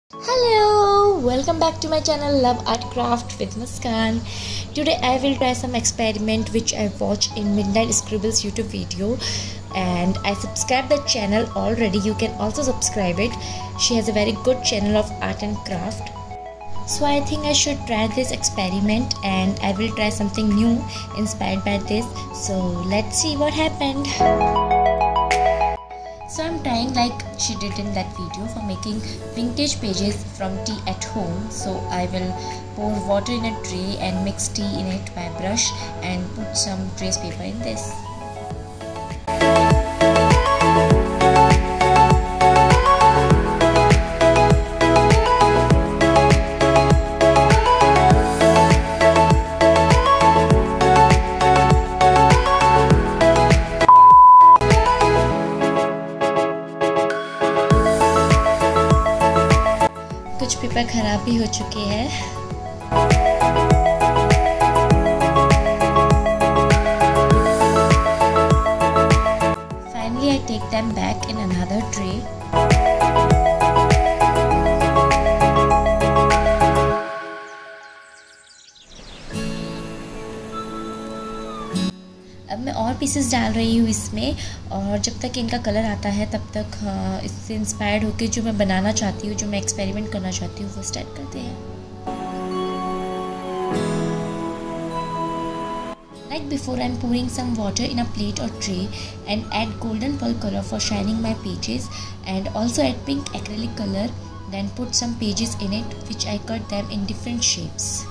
Hello, welcome back to my channel Love Art Craft with Muskan. Today I will try some experiment which I watched in Midnight Scribbles YouTube video, and I subscribed the channel already. You can also subscribe it. She has a very good channel of art and craft. So I think I should try this experiment and I will try something new inspired by this. So let's see what happened. So I'm trying like she did in that video for making vintage pages from tea at home. So I will pour water in a tray and mix tea in it by brush and put some trace paper in this. कुछ paper खराब भी हो चुके हैं। Finally, I take them back in another tray. अब मैं और pieces डाल रही हूँ इसमें, और जब तक इनका कलर आता है तब तक इससे इंस्पायर्ड होकर जो मैं बनाना चाहती हूँ, जो मैं एक्सपेरिमेंट करना चाहती हूँ, वो स्टार्ट करते हैं। Like before, I'm pouring some water in a plate or tray and add golden pearl color for shining my pages, and also add pink acrylic color. Then put some pages in it, which I cut them in different shapes.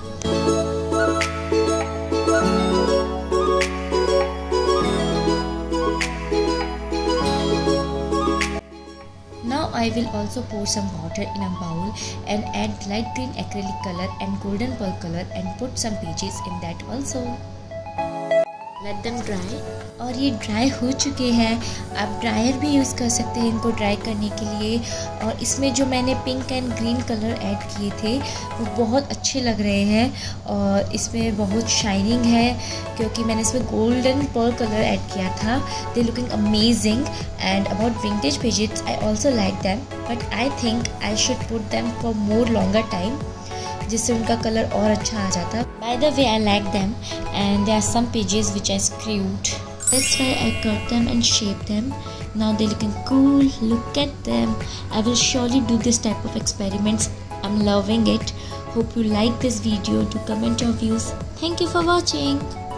Now I will also pour some water in a bowl and add light green acrylic color and golden pearl color and put some pages in that also. Let them dry. और ये dry हो चुके हैं। आप dryer भी use कर सकते हैं इनको ड्राई करने के लिए। और इसमें जो मैंने pink and green colour add किए थे वो बहुत अच्छे लग रहे हैं, और इसमें बहुत शाइनिंग है क्योंकि मैंने इसमें गोल्डन पर्ल कलर ऐड किया था। They looking amazing. And about vintage pages, I also like them, but I think I should put them for more longer time, जिससे उनका कलर और अच्छा आ जाता। By the way, I like them, and there are some pages which I screwed. That's why I cut them and shaped them. Now they're looking cool. Look at them. I will surely do this type of experiments. I'm loving it. Hope you like this video. Do comment your views. Thank you for watching.